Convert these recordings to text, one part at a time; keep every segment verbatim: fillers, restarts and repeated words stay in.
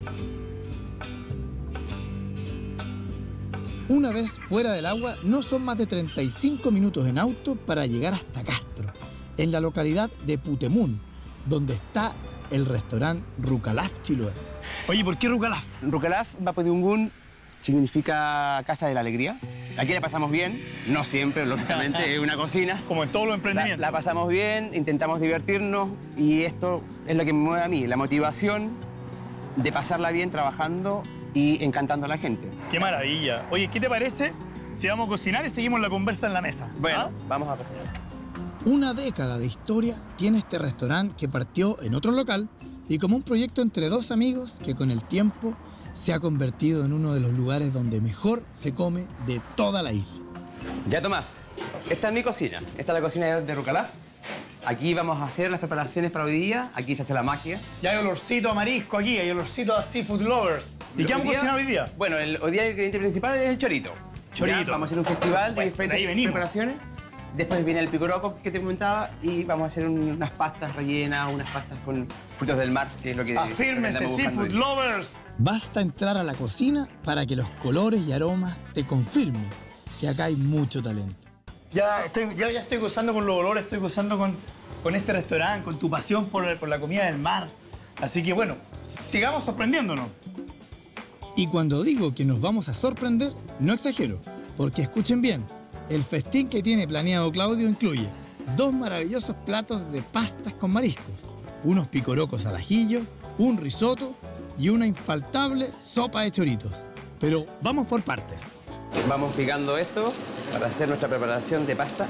Una vez fuera del agua, no son más de treinta y cinco minutos en auto para llegar hasta Castro, en la localidad de Putemún, donde está el restaurante Rucalaf Chiloé. Oye, ¿por qué Rucalaf? Rucalaf, Mapudungun, significa casa de la alegría. Aquí la pasamos bien, no siempre, lógicamente, es una cocina. Como en todos los emprendimientos. La, la pasamos bien, intentamos divertirnos y esto es lo que me mueve a mí, la motivación de pasarla bien trabajando y encantando a la gente. ¡Qué maravilla! Oye, ¿qué te parece si vamos a cocinar y seguimos la conversa en la mesa? Bueno, ¿Ah? vamos a cocinar. Una década de historia tiene este restaurante que partió en otro local y como un proyecto entre dos amigos que con el tiempo se ha convertido en uno de los lugares donde mejor se come de toda la isla. Ya, Tomás, esta es mi cocina. Esta es la cocina de Rucalaf. Aquí vamos a hacer las preparaciones para hoy día. Aquí se hace la magia. Ya hay olorcito a marisco aquí, hay olorcito a seafood lovers. ¿Y qué vamos a cocinar hoy día? Bueno, el, hoy día el ingrediente principal es el chorito. Chorito. Ya, vamos a hacer un festival de Bueno, diferentes de ahí venimos. preparaciones. Después viene el picoroco que te comentaba y vamos a hacer un- unas pastas rellenas, unas pastas con frutos del mar, que es lo que ¡Afírmense, andamos buscando seafood hoy. lovers! Basta entrar a la cocina para que los colores y aromas te confirmen que acá hay mucho talento. Ya estoy, ya, ya estoy gozando con los olores, estoy gozando con, con este restaurante, con tu pasión por, por la comida del mar. Así que bueno, sigamos sorprendiéndonos. Y cuando digo que nos vamos a sorprender, no exagero, porque escuchen bien, el festín que tiene planeado Claudio incluye dos maravillosos platos de pastas con mariscos, unos picorocos al ajillo, un risotto y una infaltable sopa de choritos. Pero vamos por partes. Vamos picando esto para hacer nuestra preparación de pasta.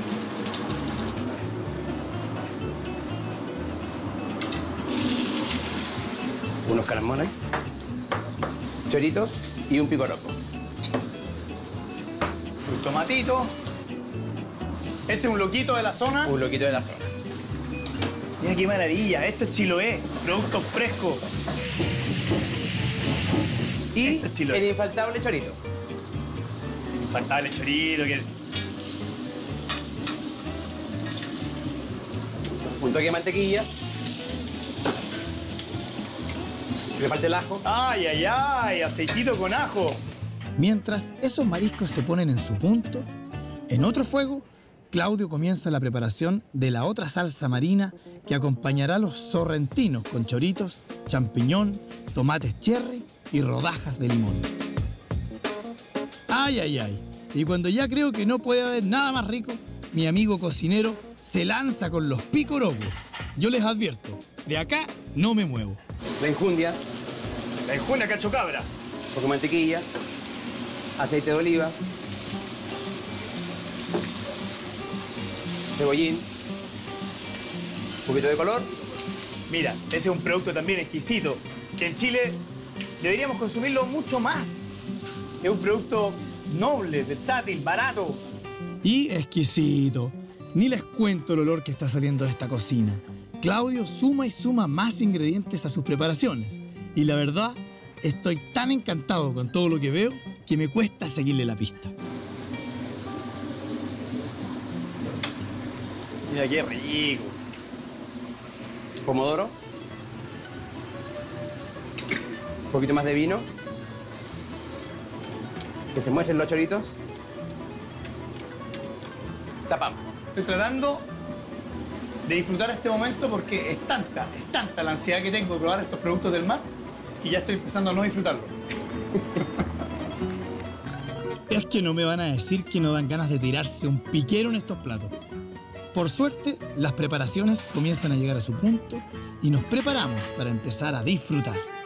Unos caramoles, choritos y un picoroco. Un tomatito. Ese es un loquito de la zona. Un loquito de la zona. Mira qué maravilla, esto es Chiloé, producto fresco. Y Este es Chiloé. el infaltable chorito. Infaltable chorito, que... Un toque de mantequilla. Le falta el ajo. ¡Ay, ay, ay! Aceitito con ajo. Mientras esos mariscos se ponen en su punto, en otro fuego, Claudio comienza la preparación de la otra salsa marina que acompañará a los sorrentinos con choritos, champiñón, tomates cherry y rodajas de limón. ¡Ay, ay, ay! Y cuando ya creo que no puede haber nada más rico, mi amigo cocinero se lanza con los picorocos. Yo les advierto, de acá no me muevo. La enjundia. La enjuna cacho cabra. Un poco de mantequilla. Aceite de oliva. Cebollín. Un poquito de color. Mira, ese es un producto también exquisito, que en Chile deberíamos consumirlo mucho más. Es un producto noble, versátil, barato. Y exquisito. Ni les cuento el olor que está saliendo de esta cocina. Claudio suma y suma más ingredientes a sus preparaciones. Y la verdad, estoy tan encantado con todo lo que veo que me cuesta seguirle la pista. Mira qué rico. Pomodoro. Un poquito más de vino. Que se muestren los choritos. Tapamos. Estoy tratando de disfrutar este momento porque es tanta, es tanta la ansiedad que tengo de probar estos productos del mar y ya estoy empezando a no disfrutarlo. Es que no me van a decir que no dan ganas de tirarse un piquero en estos platos. Por suerte, las preparaciones comienzan a llegar a su punto y nos preparamos para empezar a disfrutar.